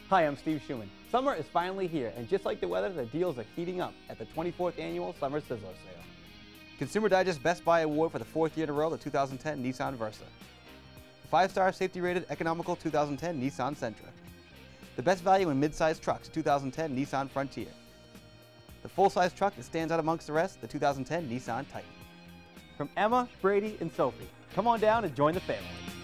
Hi, I'm Steve Schuman. Summer is finally here, and just like the weather, the deals are heating up at the 24th Annual Summer Sizzler Sale. Consumer Digest Best Buy Award for the 4th year in a row, the 2010 Nissan Versa. The 5-star safety-rated economical 2010 Nissan Sentra. The best value in mid-size trucks, 2010 Nissan Frontier. The full-size truck that stands out amongst the rest, the 2010 Nissan Titan. From Emma, Brady, and Sophie, come on down and join the family.